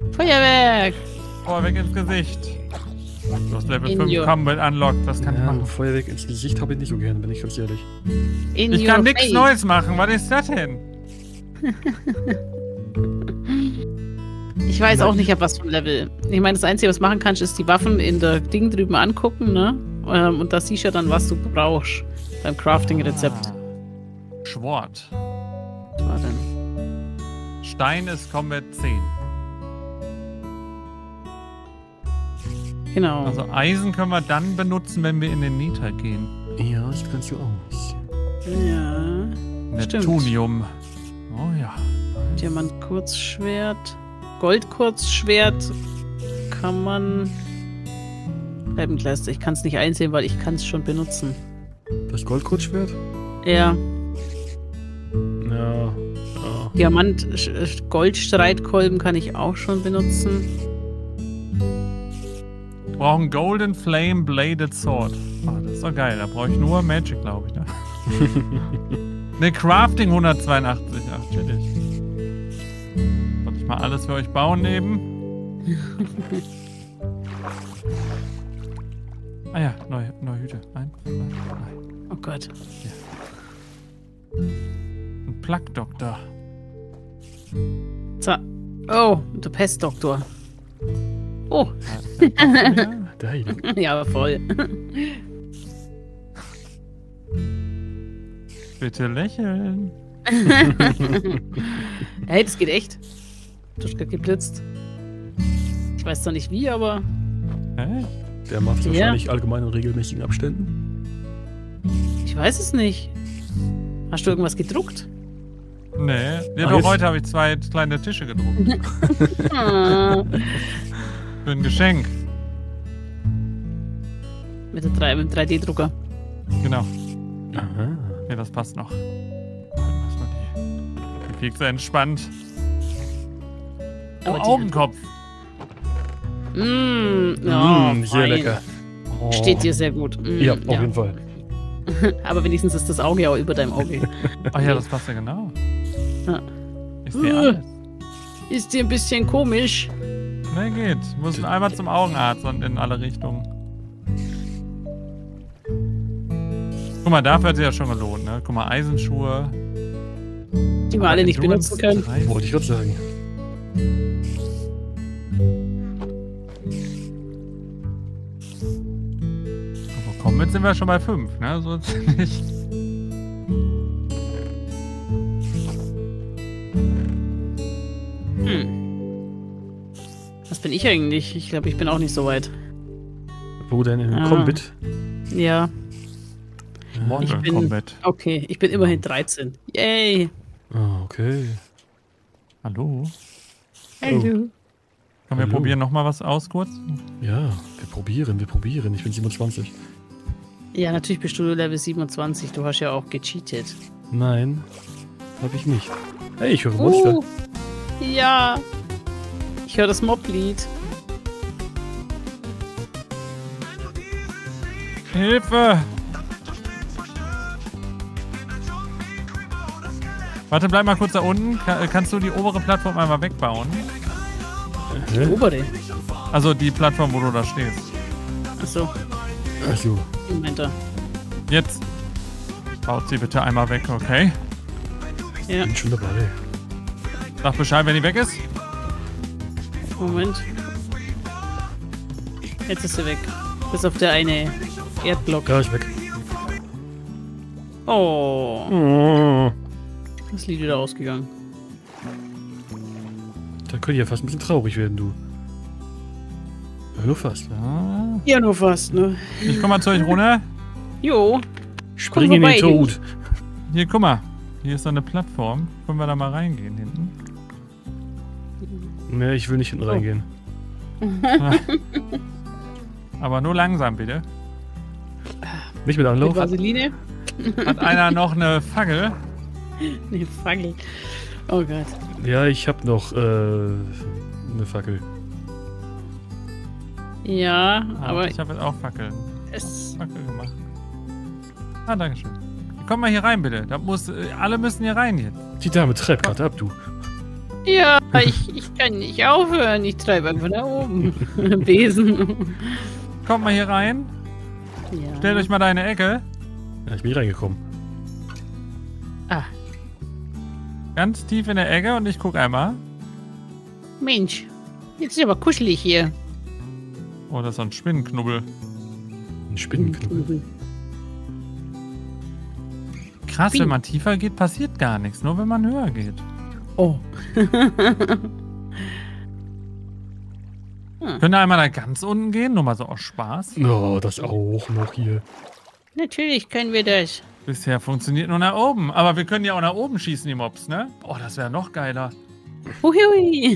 Feuerwerk! Feuerwerk ins Gesicht. Du hast Level In 5 your- Combat unlocked. Was kann ich machen? Feuerwerk ins Gesicht habe ich nicht so gerne, bin ich ganz ehrlich. In Ich your kann nichts face. Neues machen. Was ist das denn? Ich weiß auch nicht, ab was für ein Level. Ich meine, das Einzige, was du machen kannst, ist die Waffen in der Ding drüben angucken, ne? Und da siehst du ja dann, was du brauchst beim Crafting-Rezept. Schwert. Was war denn? Stein ist Combat 10. Genau. Also Eisen können wir dann benutzen, wenn wir in den Nether gehen. Ja, das kannst du auch. Ja. Stimmt. Neptunium. Oh ja. Diamant-Kurzschwert. Gold-Kurzschwert kann man... Leibengleister. Ich kann es nicht einsehen, weil ich kann es schon benutzen. Das Goldkurzschwert? Ja. Ja. Diamant-Goldstreitkolben kann ich auch schon benutzen. Wir brauchen Golden Flame Bladed Sword. Oh, das ist doch geil. Da brauche ich nur Magic, glaube ich. Ne? Ne, Crafting 182. Ach, chillig. Soll ich mal alles für euch bauen eben? Ah ja, neue Hüte. Nein. Oh Gott. Ein Plague-Doktor. So. Oh, der Pestdoktor. Oh, Da hier. ja, aber voll. Bitte lächeln. Hey, das geht echt. Duschka geblitzt. Ich weiß zwar nicht wie, aber... Hä? Der macht Ja. wahrscheinlich allgemein in regelmäßigen Abständen. Ich weiß es nicht. Hast du irgendwas gedruckt? Nee. Ja, Ah, doch, jetzt- heute habe ich 2 kleine Tische gedruckt. Ah. Für ein Geschenk. Mit dem 3D-Drucker. Genau. Aha. Ja, das passt noch. Lass mal die Kekse entspannt. Oh, Aber die- Augenkopf. Ja, sehr fein. lecker. Oh. Steht dir sehr gut. Ja, auf jeden Fall. Aber wenigstens ist das Auge ja auch über deinem Auge. Ach ja, das passt ja genau. Ja. Ich sehe alles. Ist dir ein bisschen komisch. Ne, geht. Wir müssen einmal zum Augenarzt und in alle Richtungen. Guck mal, dafür hat sich ja schon gelohnt, ne? Guck mal, Eisenschuhe. Die wir alle nicht Endurance benutzen können. 3. Wollte ich gerade sagen. Aber komm, jetzt sind wir schon bei 5, ne? So ist es nicht. Was bin ich eigentlich? Ich glaube, ich bin auch nicht so weit. Wo denn im Ah. Combat? Ja, Mortal bin- Kombat. okay. Ich bin immerhin 13. Yay. Ah, okay. Hallo? Hallo. Können wir Hallo. probieren nochmal was aus kurz? Ja, wir probieren. Ich bin 27. Ja, natürlich bist du Level 27. Du hast ja auch gecheatet. Nein, habe ich nicht. Hey, ich höre Monster. Ja. Ich höre das Moblied. Hilfe! Warte, bleib mal kurz da unten. Kannst du die obere Plattform einmal wegbauen? Die Hä? obere. Also die Plattform, wo du da stehst. Achso, Achso. Moment da. Jetzt. Baut sie bitte einmal weg, okay? Ja, Bin schon dabei. Sag Bescheid, wenn die weg ist. Moment. Jetzt ist sie weg. Bis auf der eine Erdblock. Ja, ist weg. Oh, Oh. das Lied wieder ausgegangen. Da könnte ich ja fast ein bisschen traurig werden, du. Ja, nur fast. Ja. Ja, nur fast, ne? Ich komm mal zu euch runter. Jo. Spring in den vorbei, Tod. Hier, guck mal. Hier ist so eine Plattform. Können wir da mal reingehen hinten? Ne, ich will nicht hinten reingehen. Aber nur langsam, bitte. Nicht mit Anlauf. Mit Vaseline? Hat einer noch eine Fackel? Nee, Fackel. Oh Gott. Ja, ich hab noch eine Fackel. Ja, aber ich habe jetzt auch Fackeln. es... Fackel gemacht. Ah, dankeschön. Komm mal hier rein, bitte. Alle müssen hier rein jetzt. Die Dame treibt gerade ab, du. Ja, ich kann nicht aufhören. Ich treibe einfach nach oben. Besen. Kommt mal hier rein. Ja. Stellt euch mal da in eine Ecke. Ja, ich bin hier reingekommen. Ah, Ganz tief in der Ecke und ich guck einmal. Mensch. Jetzt ist aber kuschelig hier. Oh, das ist so ein Spinnenknubbel. Ein Spinnenknubbel. Krass, wenn man tiefer geht, passiert gar nichts. Nur wenn man höher geht. Oh. Könnt ihr einmal da ganz unten gehen? Nur mal so aus Spaß. Oh, das auch noch hier. Natürlich können wir das. Bisher funktioniert nur nach oben. Aber wir können ja auch nach oben schießen, die Mobs, ne? Oh, das wäre noch geiler. Hui.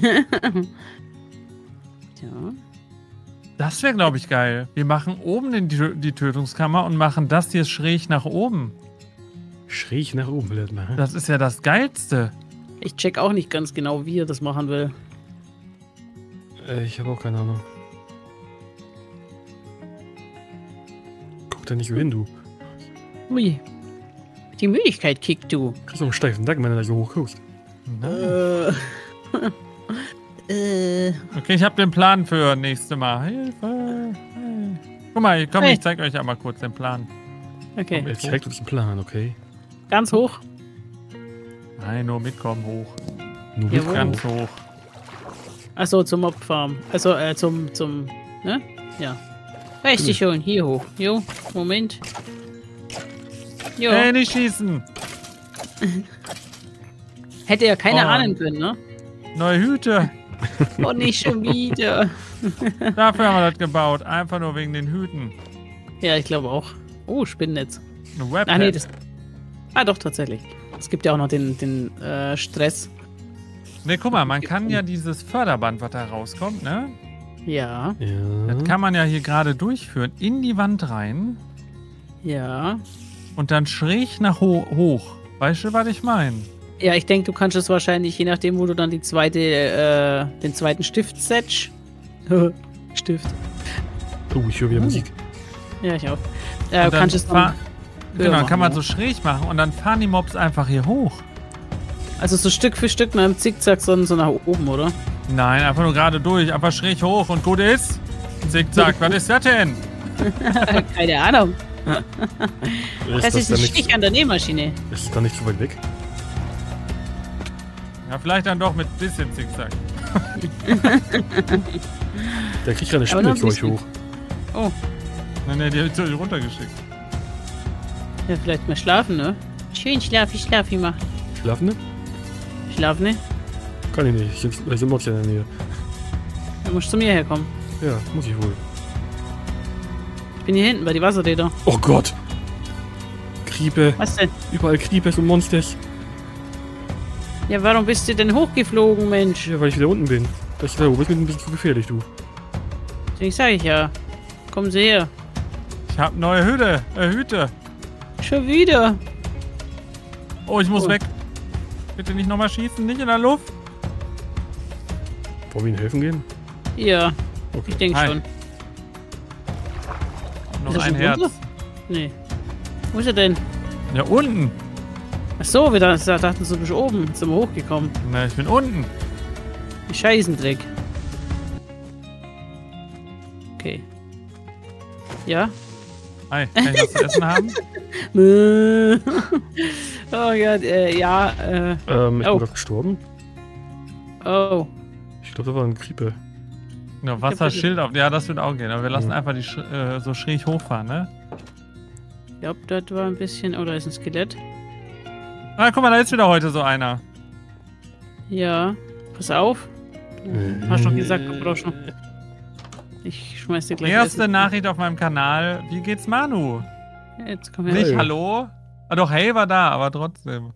Ja. Das wäre, glaube ich, geil. Wir machen oben die Tötungskammer und machen das hier schräg nach oben. Schräg nach oben will er das machen. Das ist ja das Geilste. Ich check auch nicht ganz genau, wie er das machen will. Ich habe auch keine Ahnung. Guck da nicht so hin, du. Ui. Die Müdigkeit kickt, du. Kriegst du einen steifen Nacken, wenn du da so hoch guckst. Okay, ich habe den Plan für nächste Mal. Hilfe. Hey. Guck mal, komm, Hey. ich zeig euch einmal kurz den Plan. Okay. Er zeigt uns einen Plan, okay? Ganz hoch. Nein, nur mitkommen hoch. Nur Jawohl. mit Ganz hoch. Achso, zum Mobfarm. Also, ne? Ja. Weißt du schon, hier hoch. Jo, Moment. Jo. Ey, nicht schießen! Hätte ja keiner Oh. ahnen können, ne? Neue Hüte. Oh, nicht schon wieder. Dafür haben wir das gebaut. Einfach nur wegen den Hüten. Ja, ich glaube auch. Oh, Spinnennetz. Ein Webhead. Ah, nee, das. Ah, doch, tatsächlich. Es gibt ja auch noch den Stress. Ne, guck mal, man kann ja dieses Förderband, was da rauskommt, ne? Ja, Ja. Das kann man ja hier gerade durchführen. In die Wand rein ja. und dann schräg nach hoch. Weißt du, was ich meine? Ja, ich denke, du kannst es wahrscheinlich, je nachdem, wo du dann den zweiten Stift setzt. Stift. Oh, ich höre wieder Musik. Ja, ich auch. Und dann Kannst es dann höher Genau, kann man machen, so schräg machen und dann fahren die Mobs einfach hier hoch. Also so Stück für Stück mit einem Zickzack so nach oben, oder? Nein, einfach nur gerade durch, einfach schräg hoch und gut ist. Zickzack, was ist das denn? Keine Ahnung. Das ist dann ein nicht, Stich an der Nähmaschine. ist das dann nicht so weit weg? Ja, vielleicht dann doch mit bisschen Zickzack. Der kriegt gerade eine Aber noch Spinne ein für euch bisschen. hoch. Oh, Nee, die hab ich runtergeschickt. ja, vielleicht mal schlafen, ne? Schön schlafi machen. Schlafen, ne? Schlafen, ne? Kann ich nicht. Ich sind Mods ja in der Nähe. Dann musst du zu mir herkommen. Ja, muss ich wohl. Ich bin hier hinten bei die Wasserräder. Oh Gott! Creeper. Was denn? Überall Creepers und Monsters. Ja, warum bist du denn hochgeflogen, Mensch? Ja, weil ich wieder unten bin. Das da oben ist mir ein bisschen zu gefährlich, du. Deswegen sag ich ja. Kommen Sie her. Ich hab neue Hüte. Schon wieder. Oh, ich muss Oh. weg. Bitte nicht nochmal schießen, nicht in der Luft. Wollen wir ihnen helfen gehen? Ja, Okay. ich denke Hi. schon. Noch Ist er ein schon Herz. runter? Nee. Wo ist er denn? Ja, unten. Achso, wir dachten, du bist oben. Jetzt sind wir hochgekommen. Na, ich bin unten. Scheißendreck. Okay. Ja? Hi, kann ich was zu essen haben? Oh Gott, ja, Ich Oh. bin gerade gestorben. oh. Ich glaube, da war ein Creeper. Ja, Wasserschild auf. Ja, das wird auch gehen. Aber wir lassen Mhm. einfach die so schräg hochfahren, ne? Ich glaube, das war ein bisschen... Oh, da ist ein Skelett. Ah, guck mal, da ist wieder heute so einer. Ja, pass auf. Du hast doch gesagt, du brauchst noch... Ich schmeiß dir gleich Erste Essen. Nachricht auf meinem Kanal. Wie geht's Manu? Jetzt komm her. Nicht Hey. hallo? Ah, doch, hey war da, aber trotzdem.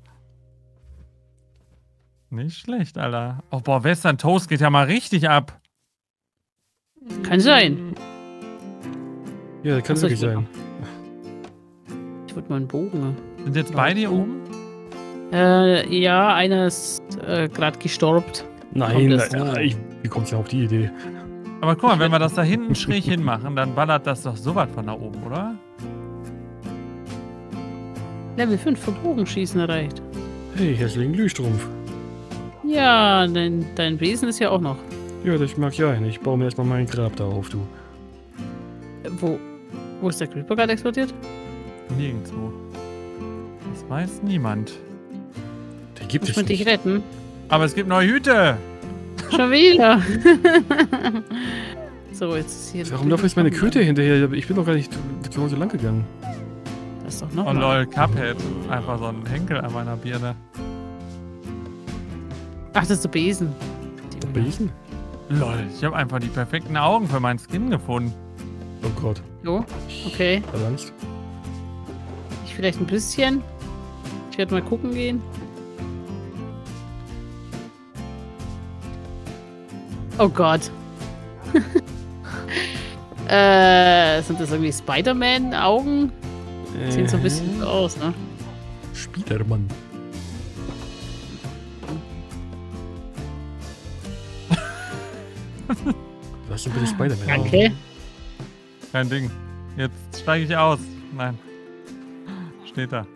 Nicht schlecht, Alter. Oh, boah, Western Toast geht ja mal richtig ab. Kann sein. Ja, das kann Achso, wirklich ich sein. Ich wollte mal einen Bogen. Sind jetzt beide hier oben? Ja, einer ist gerade gestorben. Nein, Kommt das- wie kommst du denn auf die Idee? Aber guck mal, wenn wir das da hinten schräg hinmachen, dann ballert das doch so weit von da oben, oder? Level 5 für Bogenschießen erreicht. Hey, herzlichen Glühstrumpf. Ja, dein Wesen ist ja auch noch. Ja, das mag ja. Ich baue mir erstmal mein Grab da auf, du. Wo ist der Creeper gerade explodiert? Nirgendwo. Das weiß niemand. Der gibt Muss es man dich nicht. retten? Aber es gibt neue Hüte. Schon wieder. So, jetzt ist hier... Warum laufen jetzt meine Kröte hinterher? Ich bin doch gar nicht zu Hause lang gegangen. Das ist doch noch Oh mal. lol, Cuphead. Einfach so ein Henkel an meiner Birne. Ach, das ist der Besen. Der Besen? Lol, ich habe einfach die perfekten Augen für meinen Skin gefunden. Oh Gott. So, okay. Ich hab Angst. Ich vielleicht ein bisschen. Ich werde mal gucken gehen. Oh Gott. Sind das irgendwie Spider-Man-Augen? Sieht so ein bisschen so aus, ne? Spidermann. Was ist denn bitte Spider-Man? Danke. Kein Ding. Jetzt steige ich aus. Nein. Steht da.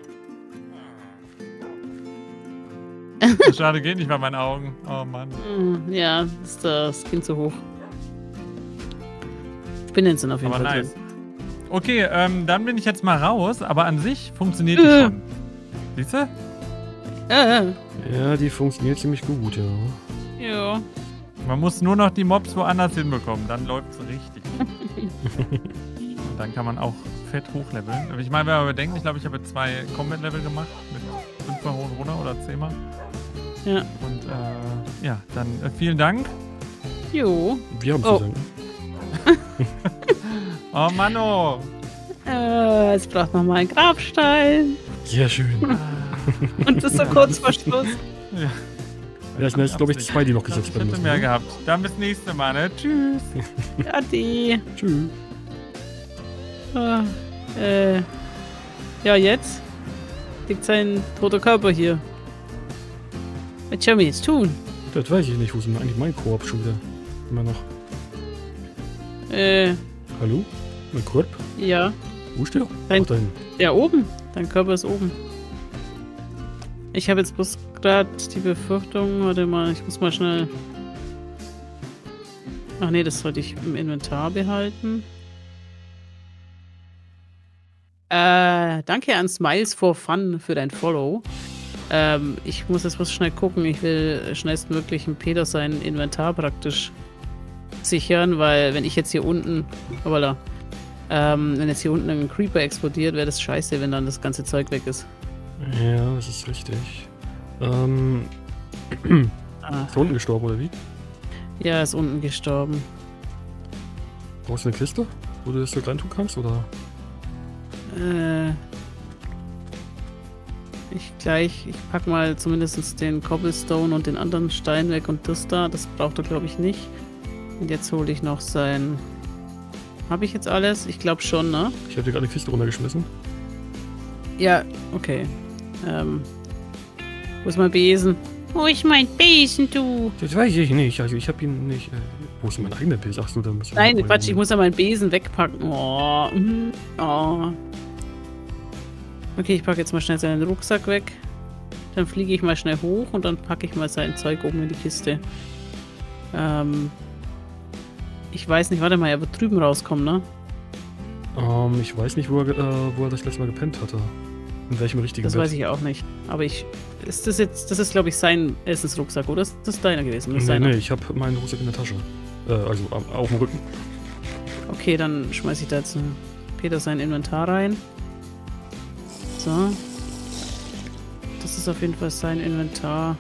Schade, geht nicht bei meinen Augen. Oh Mann. Ja, ist das Kind zu hoch. Spinnen sind auf jeden Aber Fall nice. Okay, dann bin ich jetzt mal raus, aber an sich funktioniert die schon. Siehst du? drin. Ja, die funktioniert ziemlich gut, ja. Ja. Man muss nur noch die Mobs woanders hinbekommen, dann läuft es richtig. Und dann kann man auch fett hochleveln. Ich meine, wenn man bedenkt, ich glaube, ich habe 2 Combat-Level gemacht mit 5 mal hoch und runter oder 10 mal. Ja. Und ja, dann vielen Dank. Jo. Wir haben zu Oh. sagen. Oh Manno. Es braucht nochmal einen Grabstein. Sehr schön. Und das ist so kurz vor Schluss. Ja, Ja, schnell ist, glaube ich, 2, die noch gesetzt ich werden hätte müssen. mehr ne? gehabt. Dann bis nächste Mal, ne? Tschüss. Adi. Tschüss. Ja, jetzt liegt sein toter Körper hier. Was sollen wir jetzt tun? Das weiß ich nicht. Wo ist denn eigentlich mein Korb schon wieder? Immer noch. Hallo? Mein Korb? Ja. Wo steht er? Dein- Ach, da hinten. Ja, oben. Dein Körper ist oben. Ich habe jetzt bloß gerade die Befürchtung, warte mal, ich muss mal schnell... Ach nee, das sollte ich im Inventar behalten. Danke an Smiles for Fun für dein Follow. Ich muss jetzt bloß schnell gucken, ich will schnellstmöglich ein Peter sein Inventar praktisch sichern, weil wenn ich jetzt hier unten... Voilà. Wenn jetzt hier unten ein Creeper explodiert, wäre das scheiße, wenn dann das ganze Zeug weg ist. Ja, das ist richtig. Ist er unten gestorben, oder wie? Ja, er ist unten gestorben. Brauchst du eine Kiste, wo du das so reintun kannst, oder? Ich pack mal zumindest den Cobblestone und den anderen Stein weg und das da. Das braucht er, glaube ich, nicht. Und jetzt hole ich noch sein... Habe ich jetzt alles? Ich glaube schon, ne? Ich habe dir gerade eine Kiste runtergeschmissen. Ja, okay. Wo ist mein Besen? Wo ist mein Besen, du? Das weiß ich nicht. Also ich habe ihn nicht... wo ist denn mein eigener Bild? Ach so, da müssen wir... Nein, Quatsch, ich muss ja meinen Besen wegpacken. Oh. Oh. Okay, ich packe jetzt mal schnell seinen Rucksack weg. Dann fliege ich mal schnell hoch und dann packe ich mal sein Zeug oben in die Kiste. Ich weiß nicht, warte mal, er wird drüben rauskommen, ne? Ich weiß nicht, wo er das letzte Mal gepennt hatte. In welchem richtigen Das Bett. weiß ich auch nicht. Aber ist das jetzt, das ist glaube ich sein Essensrucksack, oder? Das ist deiner gewesen? Das ist Nee, deiner. nee, ich habe meinen Rucksack in der Tasche. Also auf dem Rücken. Okay, dann schmeiße ich da jetzt Peter sein Inventar rein. So. Das ist auf jeden Fall sein Inventar.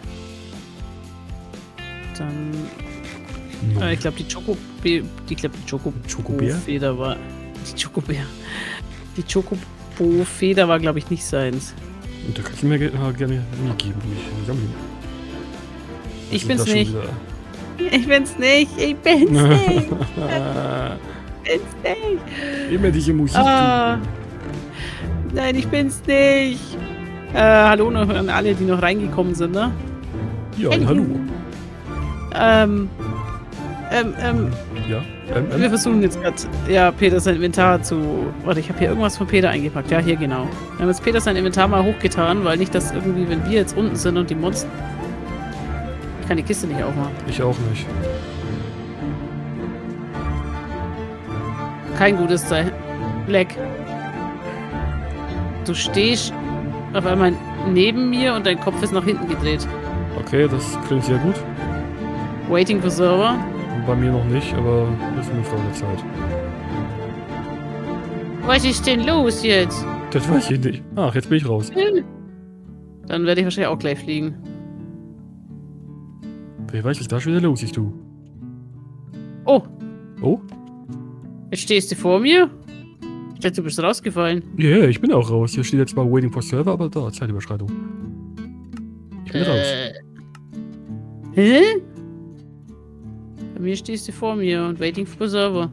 Dann... ich glaube, die Chocobo-Feder war... Die Chocobär. Die Chocobo-Feder war, glaube ich, nicht seins. Und da kannst du mir gerne nie geben. Ich sammle ihn. Ich Was bin's ist das schon nicht. wieder? Ich bin's nicht. Ich bin's nicht. Ich bin's nicht. Immer diese Musik. Ah. Nein, ich bin's nicht. Hallo noch an alle, die noch reingekommen sind, ne? Ja, hallo. Ja. Wir versuchen jetzt gerade, ja, Peter sein Inventar zu... Warte, ich habe hier irgendwas von Peter eingepackt. Ja, hier genau. Wir haben jetzt Peter sein Inventar mal hochgetan, weil nicht, dass irgendwie, wenn wir jetzt unten sind und die Monster... Ich kann die Kiste nicht aufmachen. Ich auch nicht. Kein gutes Zeichen. Leck. Du stehst auf einmal neben mir und dein Kopf ist nach hinten gedreht. Okay, das klingt sehr gut. Waiting for Server. Bei mir noch nicht, aber das ist eine Frage der Zeit. Was ist denn los jetzt? Das weiß ich nicht. Ach, jetzt bin ich raus. Dann werde ich wahrscheinlich auch gleich fliegen. Wer weiß, was da schon wieder los ist, du. Oh, Oh? jetzt stehst du vor mir? Ich dachte, du bist rausgefallen. Ja, yeah, ich bin auch raus. Hier steht jetzt mal Waiting for Server, aber da, Zeitüberschreitung. Ich bin raus. Hä? Bei mir stehst du vor mir und Waiting for Server.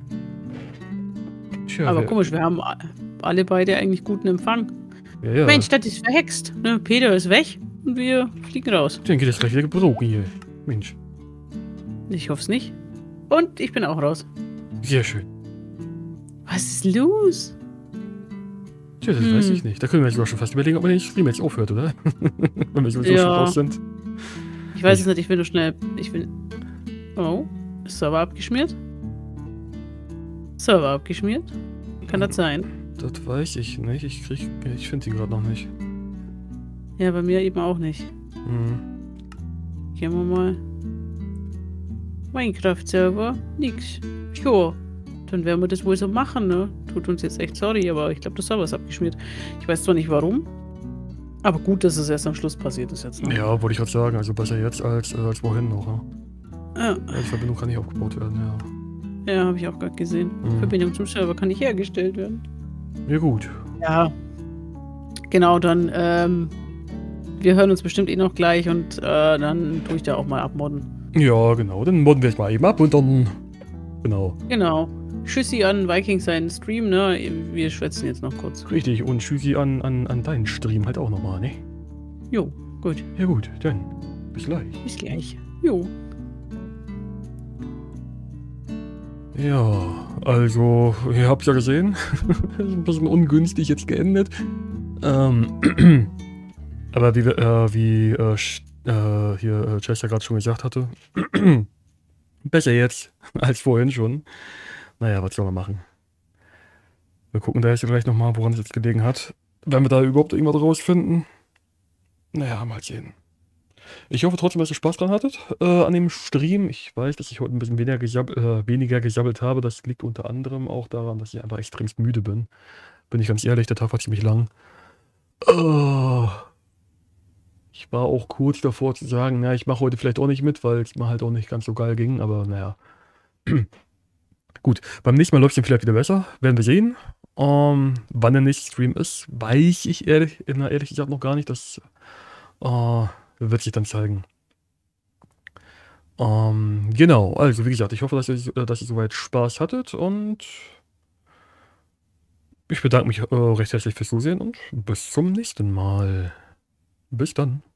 Tja, Aber komisch, wir haben alle beide eigentlich guten Empfang. ja. Mensch, das ist verhext. Ne? Peter ist weg und wir fliegen raus. Dann geht das gleich wieder gebrochen hier. Mensch. Ich hoffe es nicht. Und ich bin auch raus. Sehr schön. Was ist los? Tja, das weiß ich nicht. Da können wir jetzt auch schon fast überlegen, ob man den Stream jetzt aufhört, oder? Wenn wir sowieso Ja. schon raus sind. Ich weiß es nicht, ich will nur schnell. Oh, ist Server abgeschmiert? Server abgeschmiert? Kann das sein? Das weiß ich nicht. Ich finde ihn gerade noch nicht. Ja, bei mir eben auch nicht. Mhm. Gehen wir mal. Minecraft-Server? Nix. Sure. Dann werden wir das wohl so machen, ne? Tut uns jetzt echt sorry, aber ich glaube, der Server ist abgeschmiert. Ich weiß zwar nicht warum, aber gut, dass es erst am Schluss passiert ist jetzt. Ne? Ja, wollte ich gerade sagen. Also besser jetzt als vorhin noch. Ne? Ja, Die Verbindung kann nicht aufgebaut werden, ja. ja habe ich auch gerade gesehen. Mhm. Verbindung zum Server kann nicht hergestellt werden. Ja, gut. Ja. Genau, dann, wir hören uns bestimmt eh noch gleich und dann tue ich da auch mal abmodden. Ja, genau. Dann modden wir jetzt mal eben ab und dann. Genau. Genau. Tschüssi an Vikings seinen Stream, ne? Wir schwätzen jetzt noch kurz. Richtig. Und tschüssi an deinen Stream halt auch nochmal, ne? Jo, gut. Ja, gut. Dann. Bis gleich. Bis gleich. Jo. Ja, also, ihr habt's ja gesehen. Ein bisschen ungünstig jetzt geendet. Aber wie Chester gerade schon gesagt hatte, besser jetzt als vorhin schon. Naja, was soll man machen? Wir gucken da jetzt gleich nochmal, woran es jetzt gelegen hat. Wenn wir da überhaupt irgendwas rausfinden. Naja, mal sehen. Ich hoffe trotzdem, dass ihr Spaß dran hattet an dem Stream. Ich weiß, dass ich heute ein bisschen weniger gesabbelt habe. Das liegt unter anderem auch daran, dass ich einfach extremst müde bin. Bin ich ganz ehrlich, der Tag war ziemlich lang. Ich war auch kurz davor zu sagen, na, ich mache heute vielleicht auch nicht mit, weil es mir halt auch nicht ganz so geil ging. Aber naja. Gut, beim nächsten Mal läuft es dann vielleicht wieder besser. Werden wir sehen. Wann der nächste Stream ist, weiß ich ehrlich gesagt noch gar nicht. Das wird sich dann zeigen. Genau, also wie gesagt, ich hoffe, dass ihr soweit Spaß hattet und ich bedanke mich recht herzlich fürs Zusehen und bis zum nächsten Mal. Bis dann.